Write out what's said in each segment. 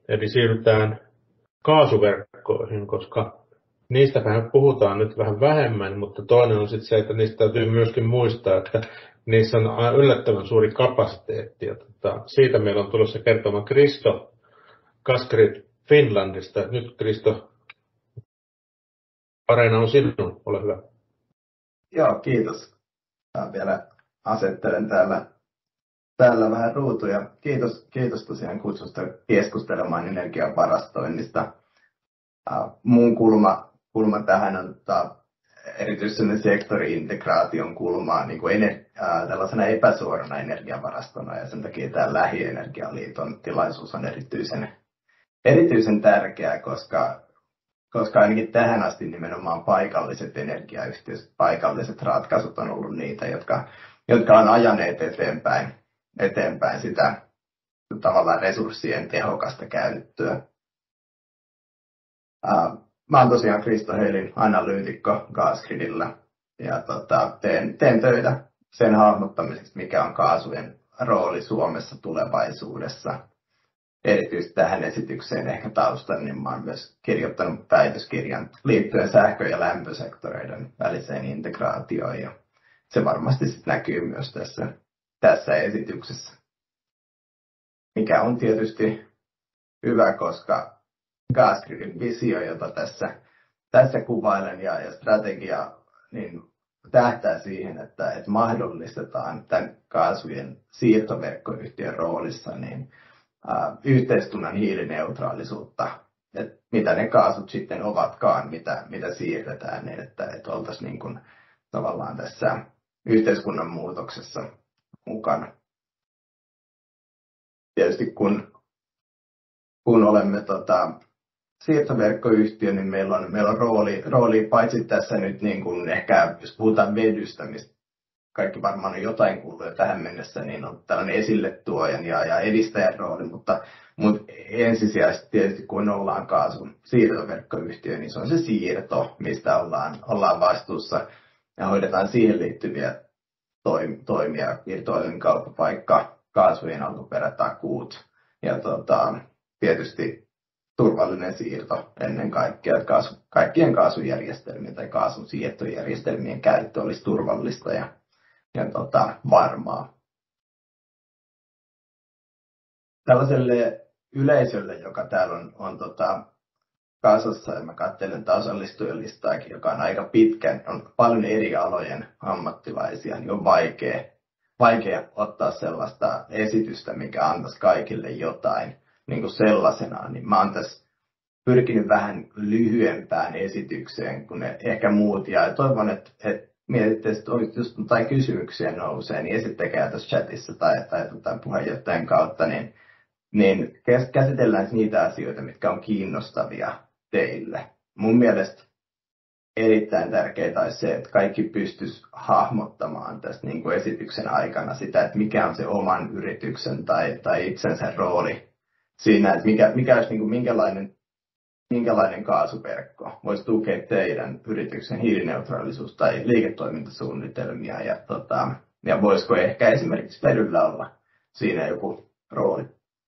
Eli siirrytään kaasuverkkoihin, koska niistä vähän puhutaan nyt vähän vähemmän, mutta toinen on sitten se, että niistä täytyy myöskin muistaa, että niissä on yllättävän suuri kapasiteetti. Ja siitä meillä on tulossa kertomaan Kristo Gasgrid Finlandista. Nyt Kristo, areena on sinun, ole hyvä. Joo, kiitos. Vielä asettelen täällä vähän ruutuja. Kiitos tosiaan kutsusta keskustelemaan energiavarastoinnista. Mun kulma tähän on erityisesti sektori-integraation kulmaa niin kuin tällaisena epäsuorana energiavarastona, ja sen takia tämä Lähi-energialiiton tilaisuus on erityisen tärkeä, koska ainakin tähän asti nimenomaan paikalliset energiayhtiöt, paikalliset ratkaisut on ollut niitä, jotka on ajaneet eteenpäin sitä tavallaan resurssien tehokasta käyttöä. Mä oon tosiaan Kristo Heilin analyytikko Gasgridillä ja teen töitä sen hahmottamiseksi, mikä on kaasujen rooli Suomessa tulevaisuudessa. Erityisesti tähän esitykseen ehkä taustan, niin mä oon myös kirjoittanut väitöskirjan liittyen sähkö- ja lämpösektoreiden väliseen integraatioon, ja se varmasti sitten näkyy myös tässä esityksessä. Mikä on tietysti hyvä, koska Gasgridin visio, jota tässä kuvailen, ja strategia, niin tähtää siihen, että mahdollistetaan tämän kaasujen siirtoverkkoyhtiön roolissa niin yhteiskunnan hiilineutraalisuutta, että mitä ne kaasut sitten ovatkaan, mitä siirretään, niin että oltaisiin niin kuin tavallaan tässä yhteiskunnan muutoksessa mukana. Tietysti kun olemme siirtoverkkoyhtiö, niin meillä on rooli paitsi tässä nyt niin kuin ehkä, jos puhutaan vedystä, mistä kaikki varmaan on jotain kuullut jo tähän mennessä, niin on tällainen esille tuojan ja edistäjän rooli, mutta ensisijaisesti tietysti kun ollaan kaasun siirtoverkkoyhtiö, niin se on se siirto, mistä ollaan vastuussa ja hoidetaan siihen liittyviä toimia, virtuaalinen kauppapaikka, kaasujen alkuperätakuut ja tietysti turvallinen siirto ennen kaikkea, että kaikkien kaasujärjestelmien tai kaasun siirtojärjestelmien käyttö olisi turvallista ja varmaa. Tällaiselle yleisölle, joka täällä on kasassa, ja mä katselen osallistujalistaakin, joka on aika pitkä, on paljon eri alojen ammattilaisia, niin on vaikea ottaa sellaista esitystä, mikä antaisi kaikille jotain niin kuin sellaisenaan. Niin mä oon tässä pyrkinyt vähän lyhyempään esitykseen kuin ehkä muut, ja toivon, että mietitte, että jos jotain kysymyksiä nousee, niin esittäkää tässä chatissa tai puheenjohtajan kautta, niin käsitellään niitä asioita, mitkä on kiinnostavia teille. Mun mielestä erittäin tärkeää olisi se, että kaikki pystyisi hahmottamaan tässä niin kuin esityksen aikana sitä, että mikä on se oman yrityksen tai itsensä rooli siinä, että mikä olisi niin kuin minkälainen kaasuverkko voisi tukea teidän yrityksen hiilineutraalisuus- tai liiketoimintasuunnitelmia ja voisiko ehkä esimerkiksi vedyllä olla siinä joku rooli.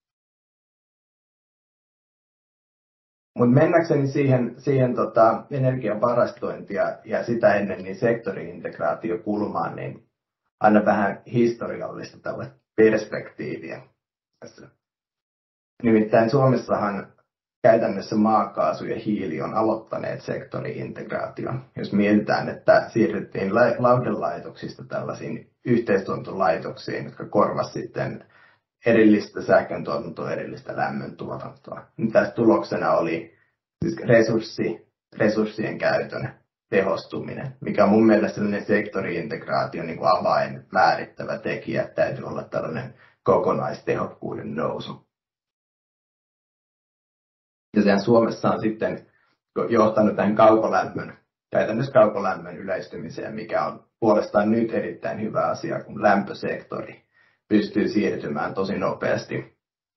Mutta mennäkseni siihen energian varastointia ja sitä ennen niin sektori-integraatiokulmaan, niin aina vähän historiallista tällaista perspektiiviä tässä. Nimittäin Suomessahan käytännössä maakaasu ja hiili on aloittaneet sektori-integraation. Jos mietitään, että siirryttiin lauhdelaitoksista tällaisiin yhteistuotantolaitoksiin, jotka korvasivat sitten erillistä sähköntuotantoa, erillistä lämmöntuotantoa. Tässä tuloksena oli siis resurssien käytön tehostuminen, mikä on mun mielestä sellainen sektori-integraation niin kuin avain määrittävä tekijä. Täytyy olla tällainen kokonaistehokkuuden nousu. Ja sen Suomessa on sitten johtanut tähän käytännössä kaukolämmön yleistymiseen, mikä on puolestaan nyt erittäin hyvä asia, kun lämpösektori pystyy siirtymään tosi nopeasti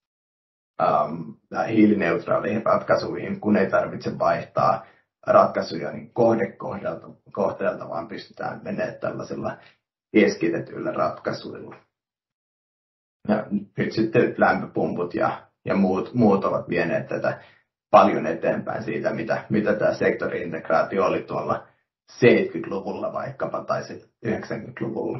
hiilineutraaleihin ratkaisuihin, kun ei tarvitse vaihtaa ratkaisuja niin kohteelta, vaan pystytään menemään tällaisilla keskitetyillä ratkaisuilla. Ja nyt sitten lämpöpumput ja ja muut ovat vieneet tätä paljon eteenpäin siitä, mitä tämä sektori-integraatio oli tuolla 70-luvulla vaikkapa tai 90-luvulla.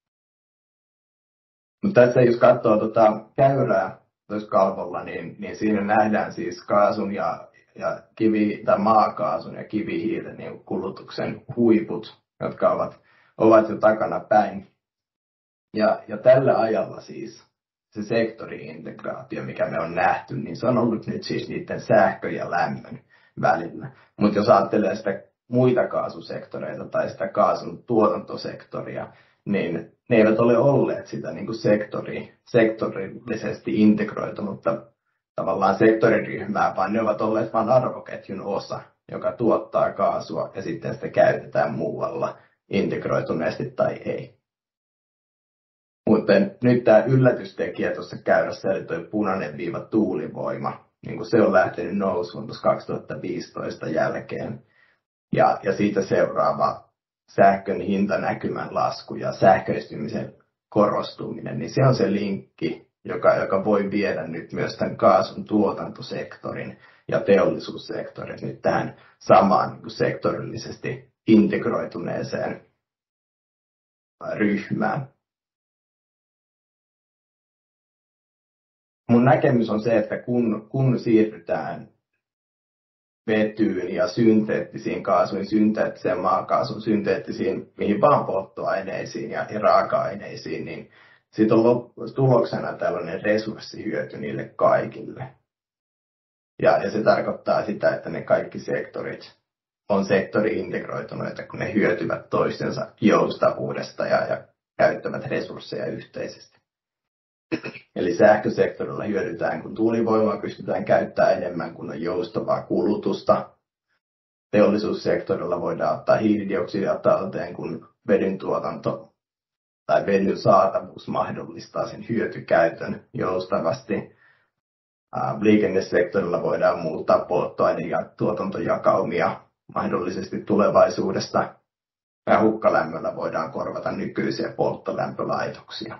Mutta tässä jos katsoo käyrää tuossa kalvolla, niin siinä nähdään siis kaasun ja maakaasun ja kivihiilen niin kulutuksen huiput, jotka ovat jo takana päin. Ja tällä ajalla siis se sektori-integraatio, mikä me on nähty, niin se on ollut nyt siis niiden sähkö- ja lämmön välillä. Mutta jos ajattelee sitä muita kaasusektoreita tai sitä kaasun tuotantosektoria, niin ne eivät ole olleet sitä niin kuin sektorillisesti integroitunutta tavallaan sektoriryhmää, vaan ne ovat olleet vain arvoketjun osa, joka tuottaa kaasua ja sitten sitä käytetään muualla integroituneesti tai ei. Mutta nyt tämä yllätystekijä tuossa käyrässä, eli tuo punainen viiva tuulivoima, niin kun se on lähtenyt nousuun tuossa 2015 jälkeen. Ja siitä seuraava sähkön hintanäkymän lasku ja sähköistymisen korostuminen, niin se on se linkki, joka voi viedä nyt myös tämän kaasun tuotantosektorin ja teollisuussektorin nyt tähän samaan niin kuin sektorillisesti integroituneeseen ryhmään. Mun näkemys on se, että kun siirrytään vetyyn ja synteettisiin kaasuihin, synteettiseen maakaasuun, synteettisiin mihin vaan polttoaineisiin ja raaka-aineisiin, niin siitä on tuloksena tällainen resurssihyöty niille kaikille. Ja se tarkoittaa sitä, että ne kaikki sektorit on sektori-integroituneita, kun ne hyötyvät toistensa joustavuudesta ja käyttävät resursseja yhteisesti. Eli sähkösektorilla hyödytään, kun tuulivoimaa pystytään käyttämään enemmän, kun on joustavaa kulutusta. Teollisuussektorilla voidaan ottaa hiilidioksidia talteen, kun vedyn tuotanto tai vedyn saatavuus mahdollistaa sen hyötykäytön joustavasti. Liikennesektorilla voidaan muuttaa polttoaine- ja tuotantojakaumia mahdollisesti tulevaisuudesta. Ja hukkalämmöllä voidaan korvata nykyisiä polttolämpölaitoksia.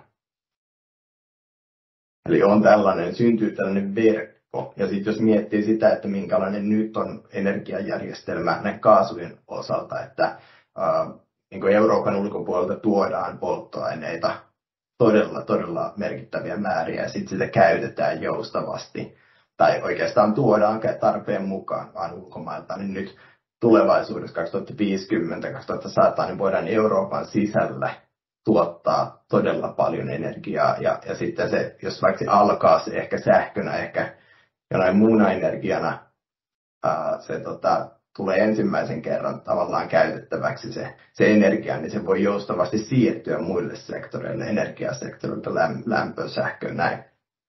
Eli syntyy tällainen verkko. Ja sitten jos miettii sitä, että minkälainen nyt on energiajärjestelmä näiden kaasujen osalta, että niin kuin Euroopan ulkopuolelta tuodaan polttoaineita todella merkittäviä määriä ja sitten sitä käytetään joustavasti. Tai oikeastaan tuodaan tarpeen mukaan vaan ulkomailta, niin nyt tulevaisuudessa 2050-2100 niin voidaan Euroopan sisällä tuottaa todella paljon energiaa ja sitten se, jos vaikka se alkaa se ehkä sähkönä, ehkä jonain muuna energiana, se tulee ensimmäisen kerran tavallaan käytettäväksi se energia, niin se voi joustavasti siirtyä muille sektoreille, energiasektorilta, lämpö, sähkö, näin.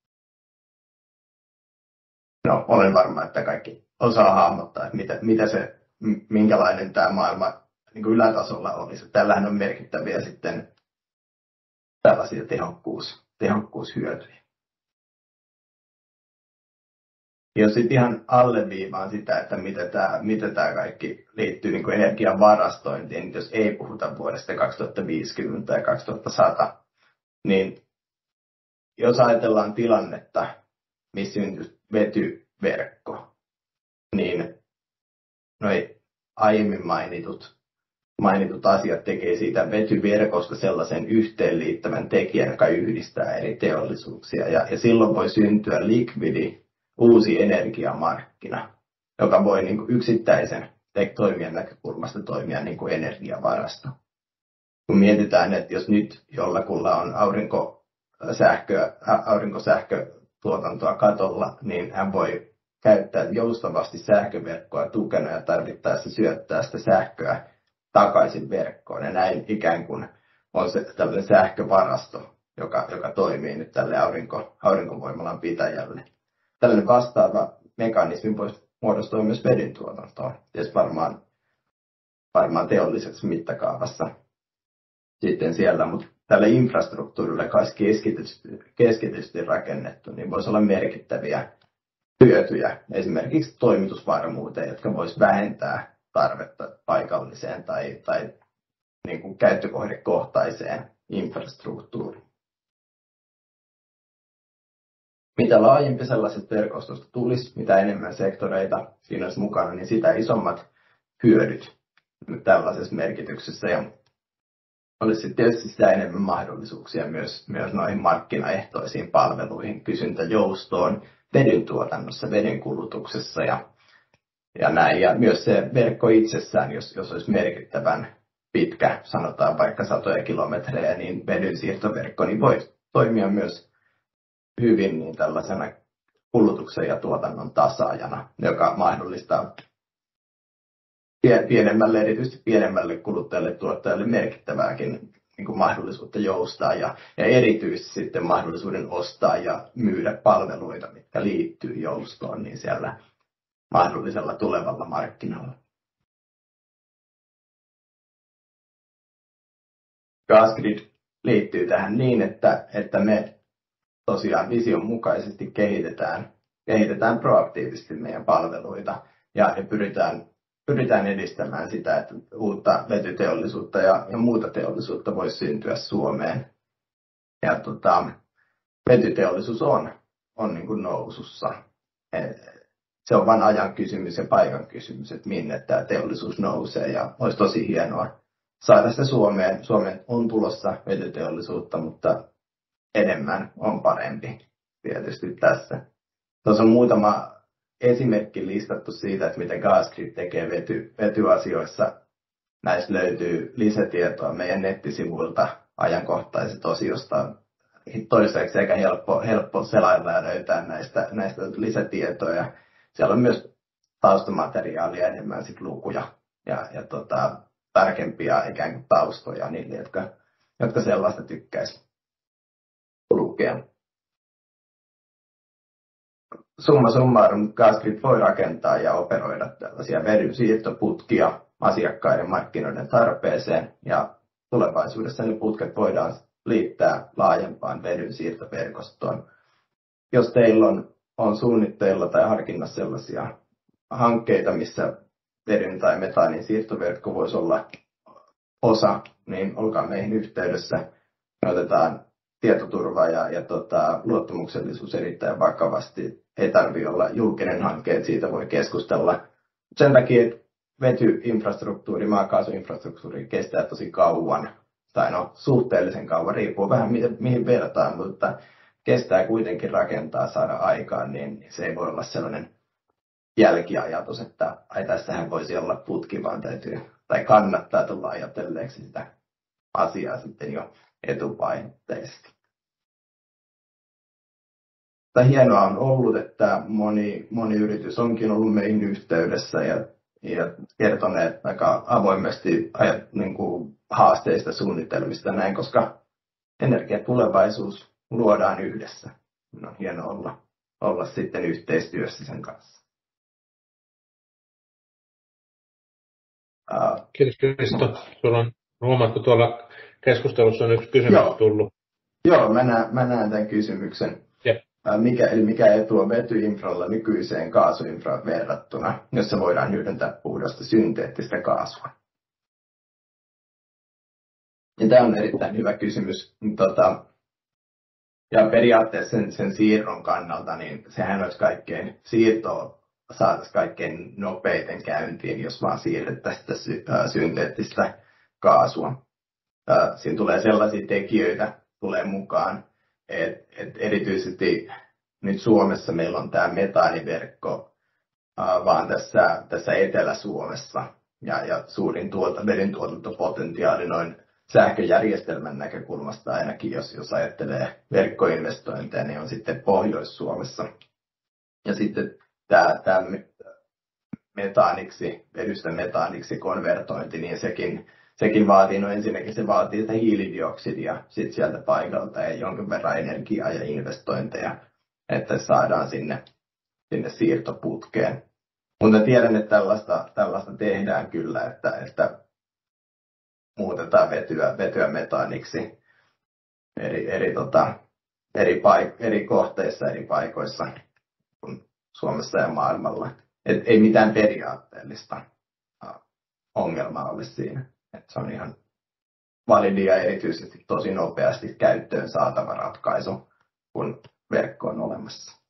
No, olen varma, että kaikki osaa hahmottaa, että minkälainen tämä maailma niin kuin ylätasolla olisi. Tällähän on merkittäviä sitten tällaisia tehokkuushyötyjä. Jos sitten ihan alleviivaan sitä, että mitä tämä kaikki liittyy niin kuin energian varastointiin, niin jos ei puhuta vuodesta 2050 ja 2100, niin jos ajatellaan tilannetta, missä syntyy vetyverkko, niin noi aiemmin mainitut asiat tekee siitä vetyverkosta sellaisen yhteenliittävän tekijän, joka yhdistää eri teollisuuksia. Ja silloin voi syntyä likvidi uusi energiamarkkina, joka voi niin kuin yksittäisen toimijan näkökulmasta toimia niin kuin energiavarasto. Kun mietitään, että jos nyt jollakulla on aurinkosähkötuotantoa katolla, niin hän voi käyttää joustavasti sähköverkkoa tukena ja tarvittaessa syöttää sitä sähköä takaisin verkkoon. Ja näin ikään kuin on se tällainen sähkövarasto, joka toimii nyt tälle aurinkovoimalan pitäjälle. Tällainen vastaava mekanismi voisi muodostua myös vedyn tuotantoon. Tietysti varmaan teollisessa mittakaavassa sitten siellä, mutta tälle infrastruktuurille, joka olisi keskitysti rakennettu, niin voisi olla merkittäviä hyötyjä esimerkiksi toimitusvarmuuteen, jotka voisi vähentää tarvetta paikalliseen tai niin kuin käyttökohdekohtaiseen infrastruktuuriin. mitä laajempi sellaisesta verkostosta tulisi, mitä enemmän sektoreita siinä olisi mukana, niin sitä isommat hyödyt tällaisessa merkityksessä. Ja olisi tietysti sitä enemmän mahdollisuuksia myös noihin markkinaehtoisiin palveluihin, kysyntäjoustoon, vedyn tuotannossa, veden kulutuksessa ja näin. Ja myös se verkko itsessään, jos olisi merkittävän pitkä, sanotaan vaikka satoja kilometrejä, niin vedyn siirtoverkko niin voi toimia myös hyvin niin tällaisena kulutuksen ja tuotannon tasaajana, joka mahdollistaa erityisesti pienemmälle kuluttajalle tuottajalle merkittävääkin niin kuin mahdollisuutta joustaa ja erityisesti sitten mahdollisuuden ostaa ja myydä palveluita, mitkä liittyy joustoon, niin siellä mahdollisella tulevalla markkinalla. GasGrid liittyy tähän niin, että me tosiaan vision mukaisesti kehitetään proaktiivisesti meidän palveluita ja pyritään edistämään sitä, että uutta vetyteollisuutta ja muuta teollisuutta voisi syntyä Suomeen. Ja vetyteollisuus on niin kuin nousussa. Se on vain ajan kysymys ja paikan kysymys, että minne tämä teollisuus nousee. Ja olisi tosi hienoa saada se Suomeen. Suomeen on tulossa vetyteollisuutta, mutta enemmän on parempi tietysti tässä. Tuossa on muutama esimerkki listattu siitä, että miten GasGrid tekee vetyasioissa. Näistä löytyy lisätietoa meidän nettisivuilta ajankohtaiset osiosta. Toiseksi aika helppo selailla ja löytää näistä lisätietoja. Siellä on myös taustamateriaalia enemmän sit lukuja ja tarkempia ikään kuin taustoja niille, jotka sellaista tykkäisi lukea. Summa summarum, GasGrid voi rakentaa ja operoida tällaisia vedyn siirtoputkia asiakkaiden markkinoiden tarpeeseen ja tulevaisuudessa ne putket voidaan liittää laajempaan vedyn siirtoverkostoon. Jos teillä on suunnitteilla tai harkinnassa sellaisia hankkeita, missä vedyn tai metaanin siirtoverkko voisi olla osa, niin olkaa meihin yhteydessä. Me otetaan tietoturva ja luottamuksellisuus erittäin vakavasti. Ei tarvitse olla julkinen hanke, että siitä voi keskustella. Sen takia, että vetyinfrastruktuuri, maakaasuinfrastruktuuri kestää tosi kauan, tai suhteellisen kauan, riippuu vähän mihin vertaan, mutta kestää kuitenkin rakentaa, saada aikaan, niin se ei voi olla sellainen jälkiajatus, että tässähän voisi olla putki, vaan tai kannattaa tulla ajatelleeksi sitä asiaa sitten jo etupainotteisesti. Hienoa on ollut, että moni yritys onkin ollut meihin yhteydessä ja kertoneet aika avoimesti niin kuin haasteista, suunnitelmista näin, koska energiatulevaisuus luodaan yhdessä. On hienoa olla sitten yhteistyössä sen kanssa. Kiitos Kristo. Sulla on huomattu tuolla keskustelussa on yksi kysymys tullut. Joo, mä näen tämän kysymyksen. Mikä etu on vetyinfralla nykyiseen kaasuinfraan verrattuna, jossa voidaan hyödyntää puhdasta synteettistä kaasua? Ja tämä on erittäin hyvä kysymys. Ja periaatteessa sen siirron kannalta, niin sehän olisi siirtoa saataisiin kaikkein nopeiten käyntiin, jos vaan siirrettäisiin sitä synteettistä kaasua. Siinä tulee sellaisia tekijöitä mukaan, että erityisesti nyt Suomessa meillä on tämä metaaniverkko vaan tässä Etelä-Suomessa ja suurin veden tuotantopotentiaali noin sähköjärjestelmän näkökulmasta ainakin, jos ajattelee verkkoinvestointeja, niin on sitten Pohjois-Suomessa. Ja sitten tämä vedystä metaaniksi konvertointi, niin sekin vaatii, ensinnäkin se vaatii sitä hiilidioksidia sit sieltä paikalta ja jonkin verran energiaa ja investointeja, että saadaan sinne siirtoputkeen. Mutta tiedän, että tällaista tehdään kyllä, että muutetaan vetyä metaaniksi eri kohteissa, eri paikoissa Suomessa ja maailmalla. Ei mitään periaatteellista ongelmaa ole siinä. Se on ihan validi ja erityisesti tosi nopeasti käyttöön saatava ratkaisu, kun verkkoon olemassa.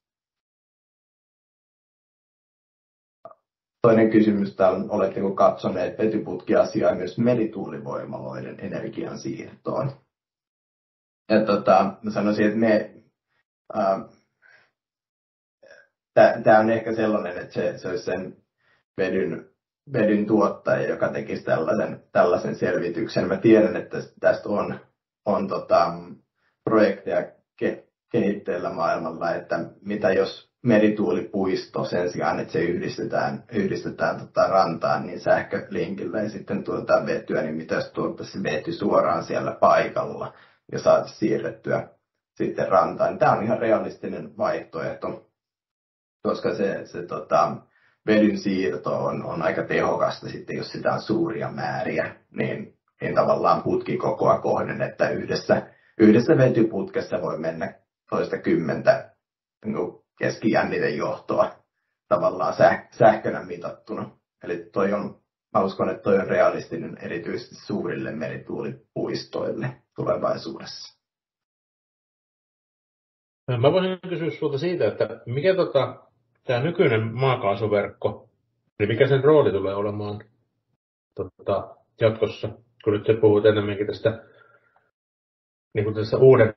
Toinen kysymys on, oletteko katsoneet vetyputkiasiaa myös merituulivoimaloiden energiansiirtoon? Ja mä sanoisin, että tämä on ehkä sellainen, että se olisi sen vedyn tuottaja, joka tekisi tällaisen selvityksen. Mä tiedän, että tästä on projekteja kehitteillä maailmalla, että mitä jos merituulipuisto sen sijaan, että se yhdistetään rantaan niin sähkölinkillä ja sitten tuotetaan vetyä, niin mitä jos tuottaisiin vety suoraan siellä paikalla ja saataisiin siirrettyä sitten rantaan. Tämä on ihan realistinen vaihtoehto, koska se vedyn siirto on aika tehokasta sitten, jos sitä on suuria määriä, niin tavallaan putkikokoa kohden, että yhdessä vetyputkessa voi mennä toista 10 keskijännitejohtoa tavallaan sähkönä mitattuna. Eli mä uskon, että toi on realistinen erityisesti suurille merituulipuistoille tulevaisuudessa. Mä voisin kysyä sinulta siitä, että mikä tämä nykyinen maakaasuverkko, niin mikä sen rooli tulee olemaan jatkossa, kun nyt puhut enemmänkin tästä, niin kuin tästä uuden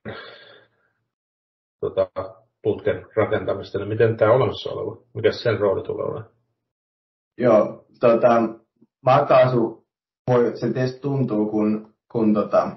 putken rakentamista, niin miten tämä olemassa oleva, mikä sen rooli tulee olemaan? Joo, maakaasu, se tietysti tuntuu, kun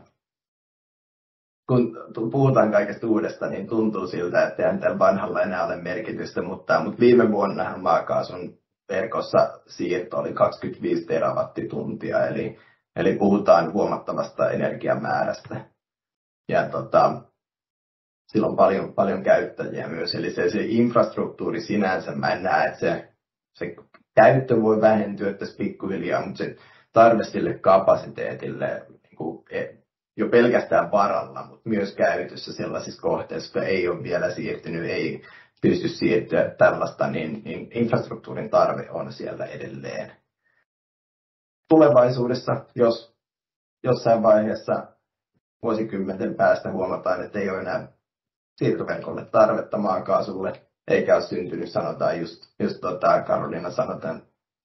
puhutaan kaikesta uudesta, niin tuntuu siltä, että eihän tällä vanhalla enää ole merkitystä, mutta viime vuonna maakaasun verkossa siirto oli 25 terawattituntia, eli puhutaan huomattavasta energiamäärästä. Ja sillä on paljon käyttäjiä myös, eli se infrastruktuuri sinänsä, mä en näe, että se käyttö voi vähentyä tässä pikkuhiljaa, mutta se tarve sille kapasiteetille jo pelkästään varalla, mutta myös käytössä sellaisissa kohteissa, jotka ei ole vielä siirtynyt, ei pysty siirtyä tällaista, niin infrastruktuurin tarve on siellä edelleen. Tulevaisuudessa, jos jossain vaiheessa vuosikymmenten päästä huomataan, että ei ole enää siirtoverkolle tarvetta maakaasulle, eikä ole syntynyt, sanotaan just Karoliina sanotaan,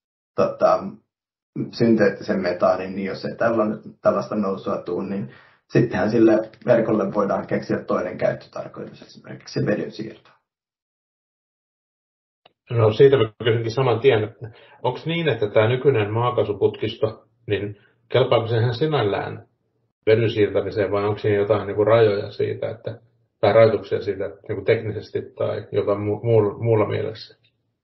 synteettisen metaanin, niin jos ei tällaista nousua tule, niin sittenhän sille verkolle voidaan keksiä toinen käyttötarkoitus, esimerkiksi vedyn siirto. No siitä mä kysynkin saman tien, että onko niin, että tämä nykyinen maakaasuputkisto, niin kelpaako se ihan sinällään vedyn siirtämiseen vai onko siinä jotain niin kuin rajoja siitä, tai rajoituksia siitä niin kuin teknisesti tai jotain muulla mielessä?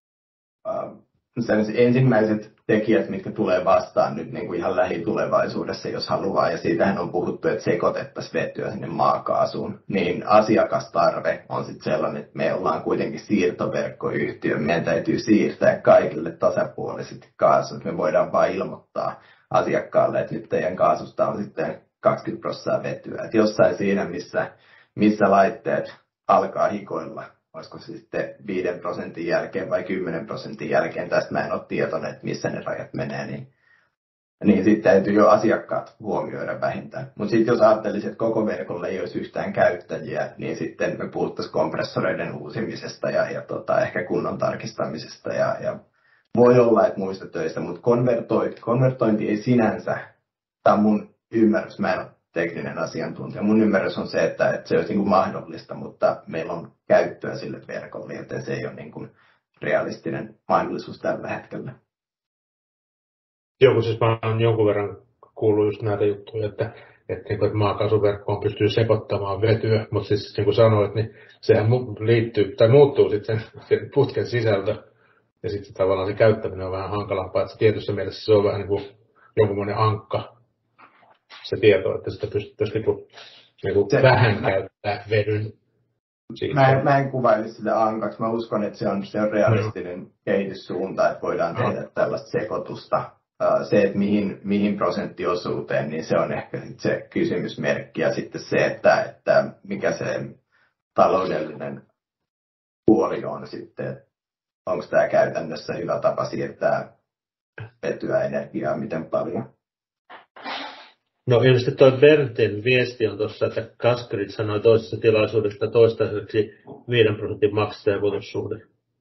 Ensimmäiset tekijät, mitkä tulee vastaan nyt niin kuin ihan lähitulevaisuudessa, jos haluaa, ja siitähän on puhuttu, että sekoitettaisiin vetyä sinne maakaasuun, niin asiakastarve on sitten sellainen, että me ollaan kuitenkin siirtoverkkoyhtiö, meidän täytyy siirtää kaikille tasapuolisesti kaasut, me voidaan vain ilmoittaa asiakkaalle, että nyt teidän kaasusta on sitten 20% vetyä, että jossain siinä, missä laitteet alkaa hikoilla, olisiko se sitten 5% jälkeen vai 10% jälkeen, tästä mä en ole tietoinen, että missä ne rajat menee, niin sitten täytyy jo asiakkaat huomioida vähintään. Mutta sitten jos ajattelisi, että koko verkolla ei olisi yhtään käyttäjiä, niin sitten me puhuttaisiin kompressoreiden uusimisesta ja ehkä kunnon tarkistamisesta. Ja voi olla, että muista töistä, mutta konvertointi ei sinänsä, tämä on mun ymmärrys, mä en ole tekninen asiantuntija. Mun ymmärrys on se, että se olisi niin kuin mahdollista, mutta meillä on käyttöä sille verkolle, joten se ei ole niin kuin realistinen mahdollisuus tällä hetkellä. Joo, siis mä olen jonkun verran kuullut just näitä juttuja, että maakaasuverkkoon pystyy sekoittamaan vetyä, mutta siis niin kuin sanoit, niin sehän liittyy tai muuttuu sitten sen putken sisältö ja sitten tavallaan se käyttäminen on vähän hankalampaa, että tietyssä mielessä se on vähän niin kuin jonkunmoinen ankka, se tieto, että sitä pystyttäisiin vähän käyttää vedyn. Mä en kuvailisi sitä ankaksi. Mä uskon, että se on realistinen kehityssuunta, että voidaan tehdä tällaista sekoitusta. Se, että mihin prosenttiosuuteen, niin se on ehkä se kysymysmerkki. Ja sitten se, että mikä se taloudellinen puoli on sitten. Onko tämä käytännössä hyvä tapa siirtää vetyä energiaa, miten paljon? No ilmeisesti toi Berntin viesti on tuossa, että Gasgrid sanoi toisessa tilaisuudessa toistaiseksi 5% maksajavuotussuhde.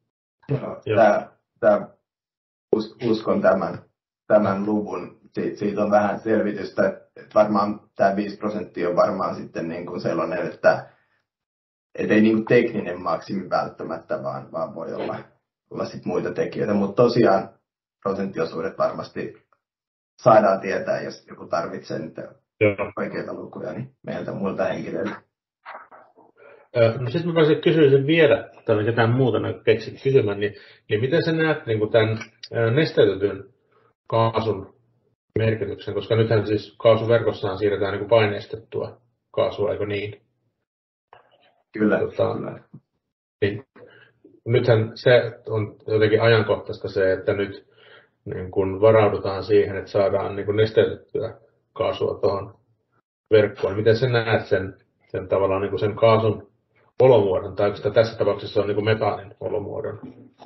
Uskon tämän luvun. Siitä on vähän selvitystä, että varmaan tämä 5% on varmaan sitten niin kuin sellainen, että ei niin kuin tekninen maksimi välttämättä, vaan voi olla sit muita tekijöitä. Mutta tosiaan prosenttiosuudet varmasti saadaan tietää, jos joku tarvitsee niitä oikeita lukuja niin meiltä muilta henkilöiltä. No sitten mä voisin kysyä sen vielä, tai ketään muuta keksit kysymään, niin miten sä näet niin tämän nesteytetyn kaasun merkityksen, koska nythän siis kaasuverkossaan siirretään niin paineistettua kaasua, eikö niin? Kyllä. Niin, nythän se on jotenkin ajankohtaista se, että nyt niin kun varaudutaan siihen, että saadaan niin kun nesteytettyä kaasua tuohon verkkoon. Miten sä näet sen tavallaan niin sen kaasun olomuodon, tai tässä tapauksessa on niin metaanin olomuodon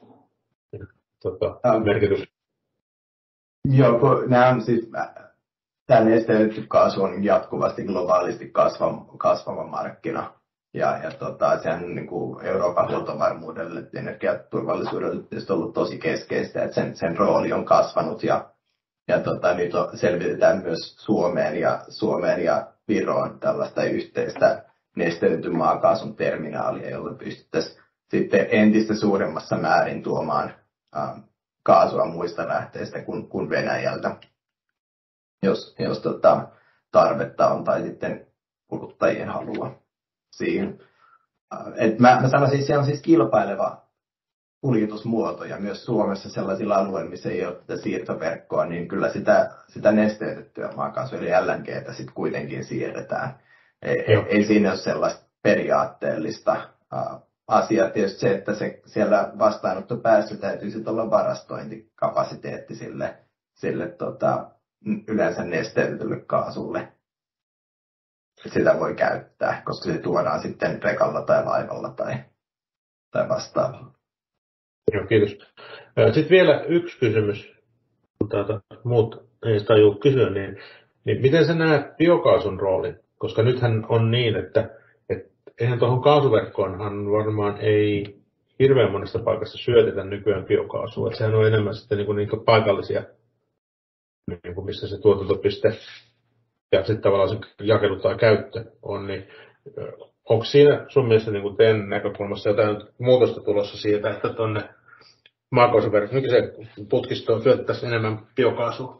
merkitys? Joo, nämä on siis, tämä nesteytetty kaasu on jatkuvasti globaalisti kasvava markkina. Ja sehän on niin kuin Euroopan huoltovarmuudelle ja energiaturvallisuudelle tietysti ollut tosi keskeistä, että sen rooli on kasvanut. Ja nyt selvitetään myös Suomeen ja Viroon tällaista yhteistä nesteytetyn maakaasun terminaalia, jolla pystyttäisiin sitten entistä suuremmassa määrin tuomaan kaasua muista lähteistä kuin Venäjältä, jos tarvetta on tai sitten kuluttajien halua siihen. Mä sanoisin, että se on siis kilpaileva kuljetusmuoto ja myös Suomessa sellaisilla alueilla, missä ei ole tätä siirtoverkkoa, niin kyllä sitä nesteytettyä maakaasua eli LNGtä sitten kuitenkin siirretään. Ei siinä ole sellaista periaatteellista asiaa. Tietysti se, että siellä vastaanottopäässä täytyy sitten olla varastointikapasiteetti sille yleensä nesteytetylle kaasulle. Sitä voi käyttää, koska se tuodaan sitten rekalla tai laivalla tai vastaavalla. Joo, kiitos. Sitten vielä yksi kysymys, kun muut ei tajua kysyä, niin miten sä näet biokaasun roolin? Koska nythän on niin, että eihän tuohon kaasuverkkoonhan varmaan ei hirveän monesta paikasta syötetä nykyään biokaasua. Että sehän on enemmän sitten niitä paikallisia, niin kuin missä se tuotantopiste ja sitten tavallaan se jakelu tai käyttö on. Niin, onko siinä sun mielestä niin teidän näkökulmassa jotain muutosta tulossa siitä, että tuonne maakaasuverkkoon nykyiseen putkistoon syötettäisiin enemmän biokaasua?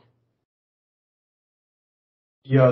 Joo,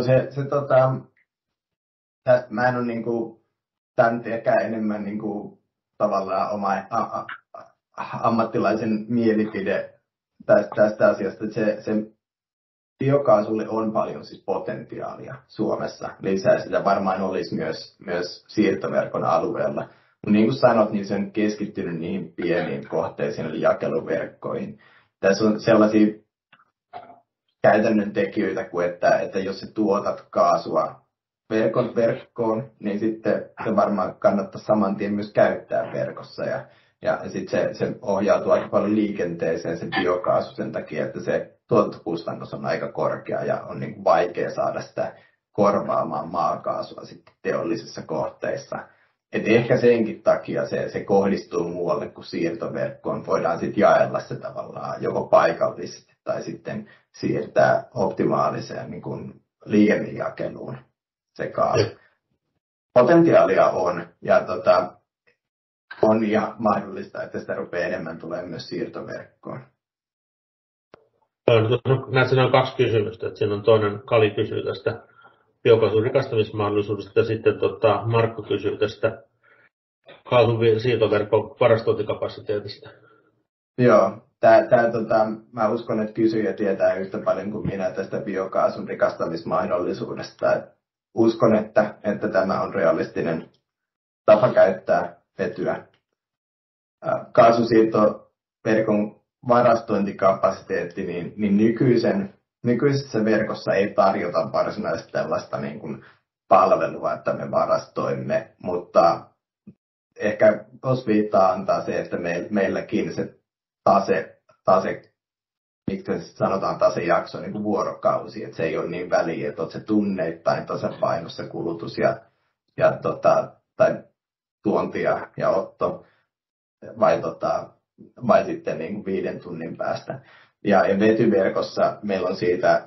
tästä mä en ole tämän tietenkään enemmän tavallaan oma ammattilaisen mielipide tästä asiasta, että se biokaasulle on paljon siis potentiaalia Suomessa lisää. Sitä varmaan olisi myös siirtoverkon alueella. Mutta niin kuin sanot, niin se on keskittynyt niihin pieniin kohteisiin eli jakeluverkkoihin. Tässä on sellaisia käytännön tekijöitä kuin, että jos sä tuotat kaasua verkkoon, niin sitten se varmaan kannattaa saman tien myös käyttää verkossa. Ja sitten se ohjautuu aika paljon liikenteeseen se biokaasu sen takia, että se tuotantokustannus on aika korkea ja on niin kuin vaikea saada sitä korvaamaan maakaasua sitten teollisissa kohteissa. Et ehkä senkin takia se kohdistuu muualle kuin siirtoverkkoon. Voidaan sitten jaella se tavallaan joko paikallisesti tai sitten siirtää optimaaliseen niin kuin liikennejakeluun se kaasu. Potentiaalia on ja on ihan mahdollista, että sitä rupeaa enemmän tulee myös siirtoverkkoon. Näetkö nämä kaksi kysymystä, että siinä on toinen Kali kysyy tästä biokaasun rikastamismahdollisuudesta ja sitten Markku kysyy tästä kaasun siirtoverkon varastointikapasiteetista. Joo, mä uskon, että kysyjä tietää yhtä paljon kuin minä tästä biokaasun rikastamismahdollisuudesta. Uskon, että tämä on realistinen tapa käyttää vetyä. Kaasusiirtoverkon varastointikapasiteetti, niin nykyisessä verkossa ei tarjota varsinaisesti tällaista niin kuin palvelua, että me varastoimme, mutta ehkä osviittaa antaa se, että meilläkin se tase miksi sanotaan tasejakso niin kuin vuorokausi, että se ei ole niin väliä, että olet se tunneittain tasapainossa kulutus tai tuontia ja otto, vai sitten niin kuin 5 tunnin päästä. Ja vetyverkossa meillä on siitä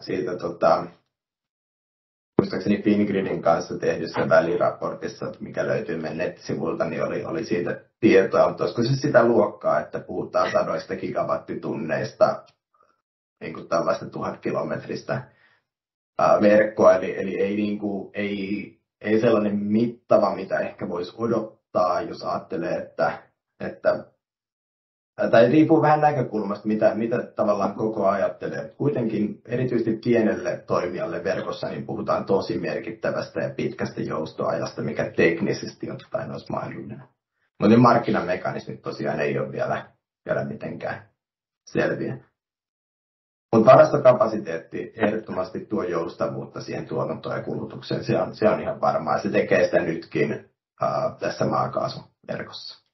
muistaakseni Fingridin kanssa tehdyssä väliraportissa, mikä löytyy meidän nettisivuilta, niin oli siitä tietoa, mutta olisiko se sitä luokkaa, että puhutaan sadoista gigawattitunneista, niin kuin tällaista 1000 kilometristä verkkoa, eli ei sellainen mittava, mitä ehkä voisi odottaa, jos ajattelee, tai riippuu vähän näkökulmasta, mitä tavallaan koko ajattelee. Kuitenkin erityisesti pienelle toimijalle verkossa niin puhutaan tosi merkittävästä ja pitkästä joustoajasta, mikä teknisesti ottaen olisi mahdollinen. Mutta markkinamekanismit tosiaan ei ole vielä mitenkään selviä. Mutta varastokapasiteetti ehdottomasti tuo joustavuutta siihen tuotantoon ja kulutukseen. Se on ihan varmaa. Se tekee sitä nytkin tässä maakaasuverkossa.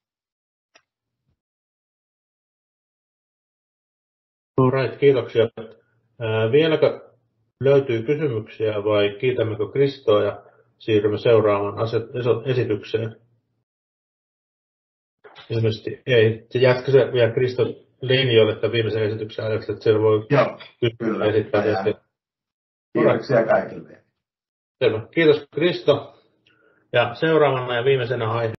Right, kiitoksia. Vieläkö löytyy kysymyksiä vai kiitämmekö Kristoa ja siirrymme seuraavaan esitykseen? Ilmeisesti ei. Jätkö se vielä Kriston linjoille tämän viimeisen esityksen ajaksi, että siellä voi kyllä esittää tietysti. Kiitoksia kaikille. Selvä. Kiitos Kristo. Ja seuraavana ja viimeisenä aihe